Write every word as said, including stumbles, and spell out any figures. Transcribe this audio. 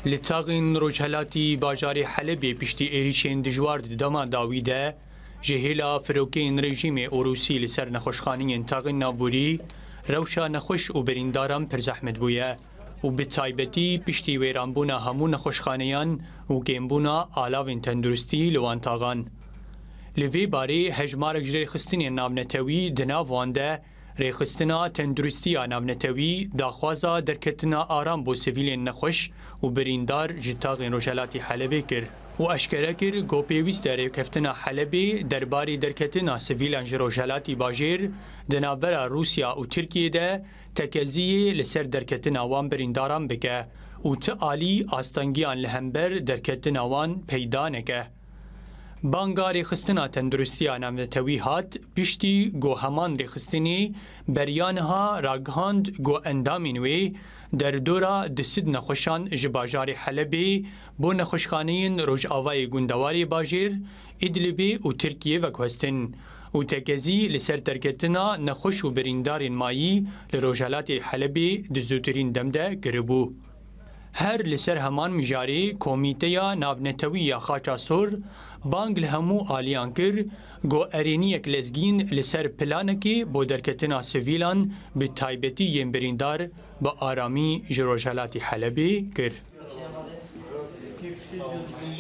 لتاغین روجهلاتی باجاری حلبی پشتی ایریشین دجوار دما داویده جهیلا فروکین رژیم اوروسی لسر نخوشخانی تاغین نابوری روشا نخوش و بریندارم پر زحمت بویه و بتایبتی پشتی ویرانبونا همون نخوشخانیان و گیمبونا آلاوین تندرستی لوان تاغان. لوی باری هجمارک جری خستنی نامنتوی دنا وانده ریخستنا تندرستی نامنتوی داخوازا درکتنا آرام بو سیویلین نخوش و بریندار جتاغین روجهلاتی حلبی کر و اشکره کر گوپیویست ریکفتنا حلبی درباری درکتنا سیویلان روجهلاتی باجیر دنابرا روسیا و ترکیه ده تکلزی لسر درکتنا وان برینداران بکه و تعالی آستانگیان لهمبر درکتنا وان پیدا نکه. بانگاری خستنا تندرستی نامنتوی هات پشتی گو همان ریخستنی بریانها راگهاند گو اندامینوی در دورا دسید نخوشان جباجار حلبی بو نخوشخانین روش آوای گوندواری باجیر ادلبی و ترکیه و گوستن و تکزی لسر ترکتنا نخوش و بریندارین مایی لروجهلات حلبی دزوترین دمده گربو. هر لسر همان مجاری کمیته نابنتوی یا خاچاسور بانگ لهمو آلیان کر گو ارینیک لزگین لسر پلانکی بو درکتنا سویلان به تایبتی یم بریندار با آرامی جروجهلاتی حلبی کر.